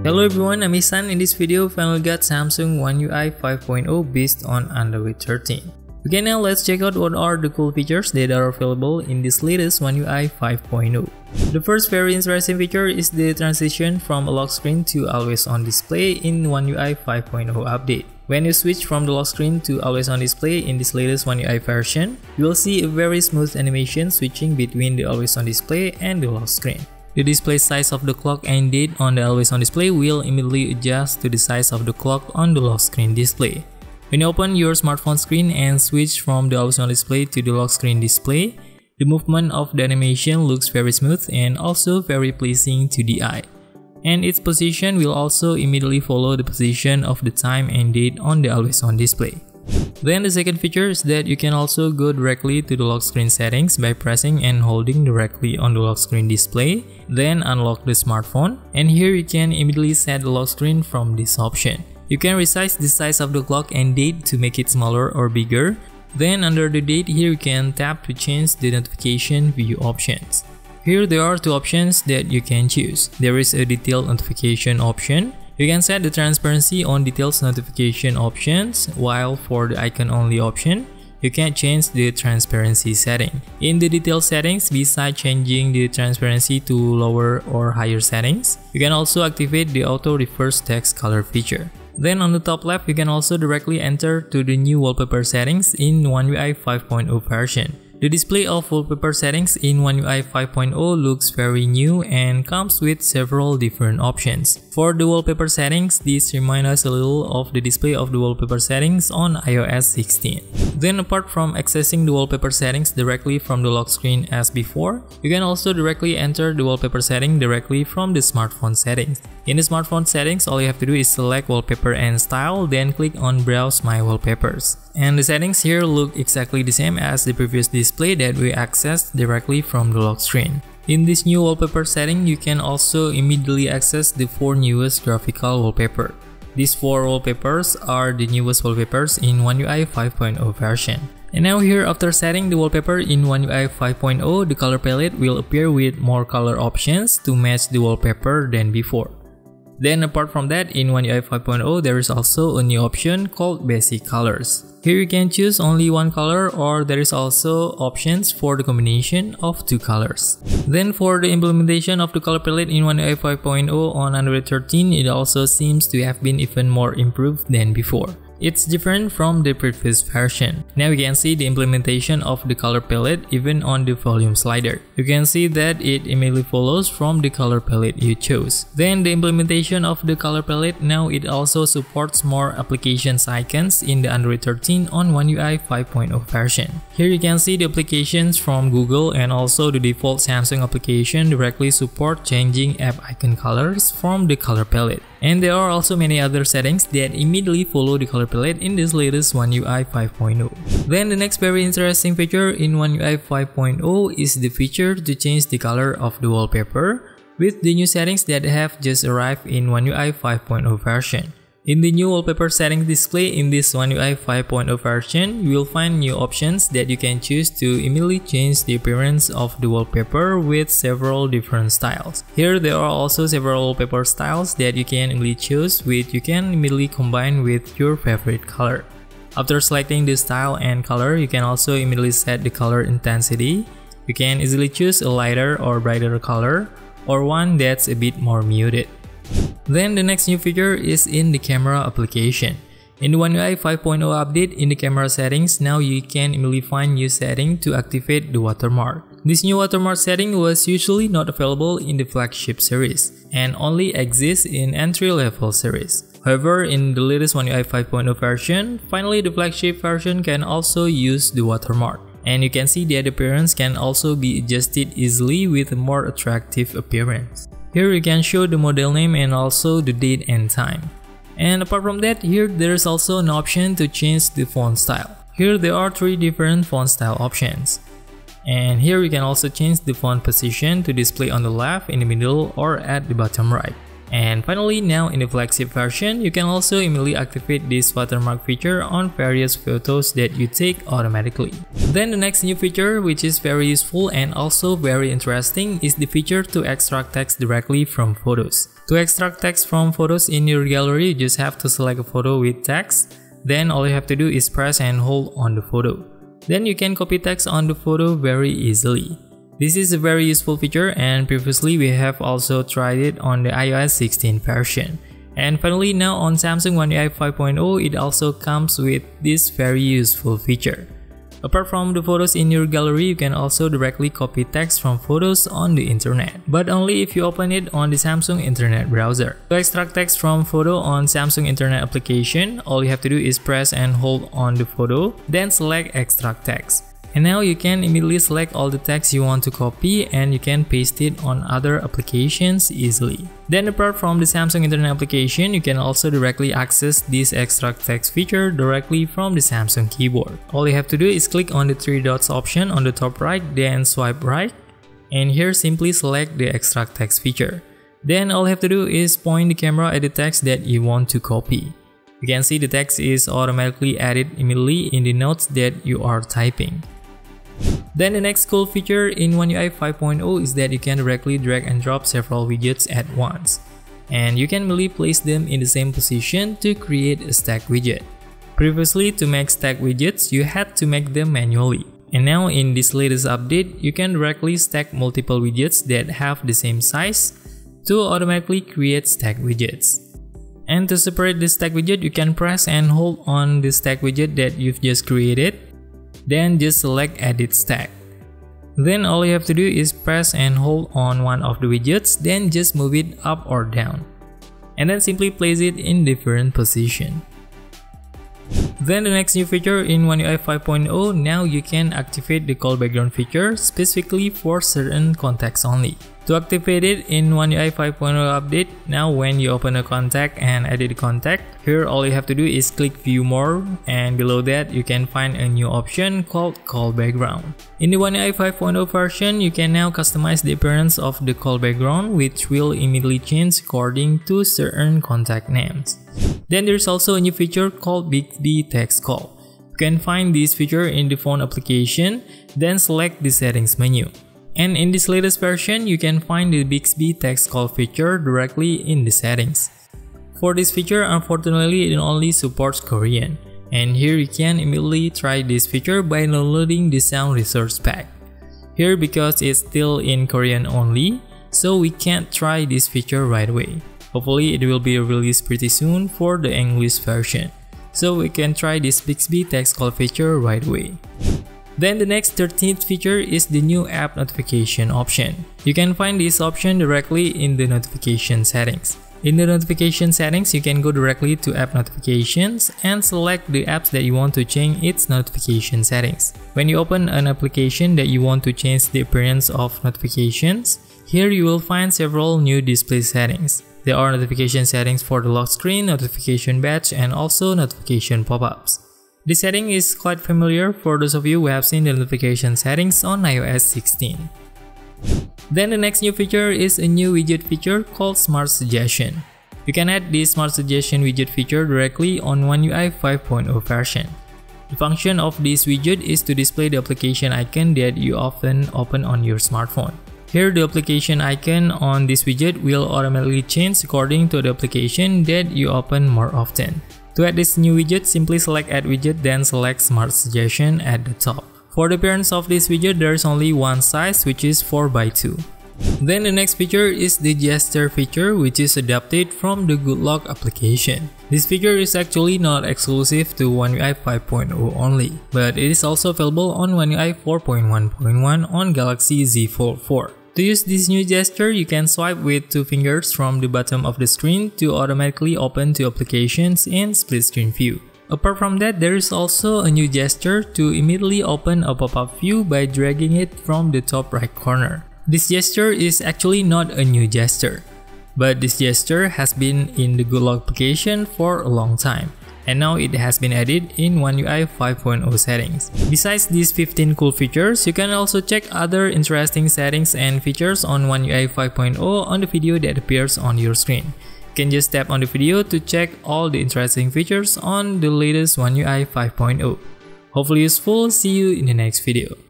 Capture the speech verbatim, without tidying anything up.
Hello everyone, I'm Ihsan. In this video, finally got Samsung One U I five point oh based on Android thirteen. Okay, now let's check out what are the cool features that are available in this latest One U I five point oh. The first very interesting feature is the transition from a lock screen to always on display in One U I five point oh update. When you switch from the lock screen to always on display in this latest One U I version, you will see a very smooth animation switching between the always on display and the lock screen. The display size of the clock and date on the always on display will immediately adjust to the size of the clock on the lock screen display. When you open your smartphone screen and switch from the always on display to the lock screen display, the movement of the animation looks very smooth and also very pleasing to the eye. And its position will also immediately follow the position of the time and date on the always on display. Then the second feature is that you can also go directly to the lock screen settings by pressing and holding directly on the lock screen display, then unlock the smartphone, and here you can immediately set the lock screen from this option. You can resize the size of the clock and date to make it smaller or bigger. Then under the date, here you can tap to change the notification view options. Here there are two options that you can choose. There is a detailed notification option. You can set the transparency on details notification options, while for the icon only option, you can change the transparency setting. In the detail settings, besides changing the transparency to lower or higher settings, you can also activate the auto reverse text color feature. Then on the top left, you can also directly enter to the new wallpaper settings in One U I five point oh version. The display of wallpaper settings in One U I five point oh looks very new and comes with several different options. For the wallpaper settings, this reminds us a little of the display of the wallpaper settings on i O S sixteen. Then apart from accessing the wallpaper settings directly from the lock screen as before, you can also directly enter the wallpaper setting directly from the smartphone settings. In the smartphone settings, all you have to do is select wallpaper and style, then click on browse my wallpapers. And the settings here look exactly the same as the previous display that we accessed directly from the lock screen. In this new wallpaper setting, you can also immediately access the four newest graphical wallpaper. These four wallpapers are the newest wallpapers in One U I five point oh version. And now here, after setting the wallpaper in One U I five point oh, the color palette will appear with more color options to match the wallpaper than before. Then apart from that, in One U I five point oh, there is also a new option called Basic Colors. Here you can choose only one color, or there is also options for the combination of two colors. Then for the implementation of the color palette in One U I five point oh on Android thirteen, it also seems to have been even more improved than before. It's different from the previous version. Now you can see the implementation of the color palette even on the volume slider. You can see that it immediately follows from the color palette you chose. Then the implementation of the color palette, now it also supports more applications icons in the Android thirteen on One U I five point oh version. Here you can see the applications from Google and also the default Samsung application directly support changing app icon colors from the color palette. And there are also many other settings that immediately follow the color palette in this latest One U I five point oh. Then the next very interesting feature in One U I five point oh is the feature to change the color of the wallpaper with the new settings that have just arrived in One U I five point oh version. In the new wallpaper settings display in this One U I five point oh version, you will find new options that you can choose to immediately change the appearance of the wallpaper with several different styles. Here there are also several wallpaper styles that you can immediately choose, which you can immediately combine with your favorite color. After selecting the style and color, you can also immediately set the color intensity. You can easily choose a lighter or brighter color, or one that's a bit more muted. Then the next new feature is in the camera application. In the One U I five point oh update, in the camera settings, now you can immediately find new setting to activate the watermark. This new watermark setting was usually not available in the flagship series and only exists in entry-level series. However, in the latest One U I five point oh version, finally the flagship version can also use the watermark. And you can see that the appearance can also be adjusted easily with a more attractive appearance. Here you can show the model name and also the date and time. And apart from that, here there is also an option to change the font style. Here there are three different font style options. And here you can also change the font position to display on the left, in the middle, or at the bottom right. And finally, now in the flagship version, you can also immediately activate this watermark feature on various photos that you take automatically. Then the next new feature, which is very useful and also very interesting, is the feature to extract text directly from photos. To extract text from photos in your gallery, you just have to select a photo with text. Then all you have to do is press and hold on the photo. Then you can copy text on the photo very easily. This is a very useful feature, and previously we have also tried it on the iOS sixteen version. And finally, now on Samsung One U I five point oh, it also comes with this very useful feature. Apart from the photos in your gallery, you can also directly copy text from photos on the internet, but only if you open it on the Samsung Internet browser. To extract text from photo on Samsung Internet application, all you have to do is press and hold on the photo, then select extract text. And now you can immediately select all the text you want to copy and you can paste it on other applications easily. Then apart from the Samsung Internet application, you can also directly access this extract text feature directly from the Samsung keyboard. All you have to do is click on the three dots option on the top right, then swipe right, and here simply select the extract text feature. Then all you have to do is point the camera at the text that you want to copy. You can see the text is automatically added immediately in the notes that you are typing. Then the next cool feature in One U I five point oh is that you can directly drag and drop several widgets at once. And you can immediately place them in the same position to create a stack widget. Previously, to make stack widgets, you had to make them manually. And now in this latest update, you can directly stack multiple widgets that have the same size to automatically create stack widgets. And to separate the stack widget, you can press and hold on the stack widget that you've just created. Then just select edit stack. Then all you have to do is press and hold on one of the widgets, then just move it up or down. And then simply place it in different position. Then the next new feature in One U I five point oh, now you can activate the call background feature specifically for certain contacts only. To activate it in One U I five point oh update, now when you open a contact and edit the contact, here all you have to do is click view more, and below that you can find a new option called call background. In the One U I five point oh version, you can now customize the appearance of the call background, which will immediately change according to certain contact names. Then there's also a new feature called Bixby Text Call. You can find this feature in the phone application, then select the settings menu. And in this latest version, you can find the Bixby Text Call feature directly in the settings. For this feature, unfortunately, it only supports Korean. And here you can immediately try this feature by downloading the Sound Resource Pack. Here, because it's still in Korean only, so we can't try this feature right away. Hopefully, it will be released pretty soon for the English version. So we can try this Bixby Text Call feature right away. Then the next thirteenth feature is the new app notification option. You can find this option directly in the notification settings. In the notification settings, you can go directly to app notifications and select the apps that you want to change its notification settings. When you open an application that you want to change the appearance of notifications, here you will find several new display settings. There are notification settings for the lock screen, notification badge, and also notification pop-ups. This setting is quite familiar for those of you who have seen the notification settings on i O S sixteen. Then the next new feature is a new widget feature called Smart Suggestion. You can add this Smart Suggestion widget feature directly on One U I five point oh version. The function of this widget is to display the application icon that you often open on your smartphone. Here, the application icon on this widget will automatically change according to the application that you open more often. To add this new widget, simply select Add Widget, then select Smart Suggestion at the top. For the appearance of this widget, there is only one size, which is four by two. Then the next feature is the gesture feature, which is adapted from the Goodlock application. This feature is actually not exclusive to One U I five point oh only, but it is also available on One U I four point one point one on Galaxy Z Fold four. To use this new gesture, you can swipe with two fingers from the bottom of the screen to automatically open two applications in split screen view. Apart from that, there is also a new gesture to immediately open a pop-up view by dragging it from the top right corner. This gesture is actually not a new gesture, but this gesture has been in the Goodlock application for a long time. and now it has been added in One U I five point oh settings. Besides these fifteen cool features, you can also check other interesting settings and features on One U I five point oh on the video that appears on your screen. You can just tap on the video to check all the interesting features on the latest One U I five point oh. Hopefully useful. See you in the next video.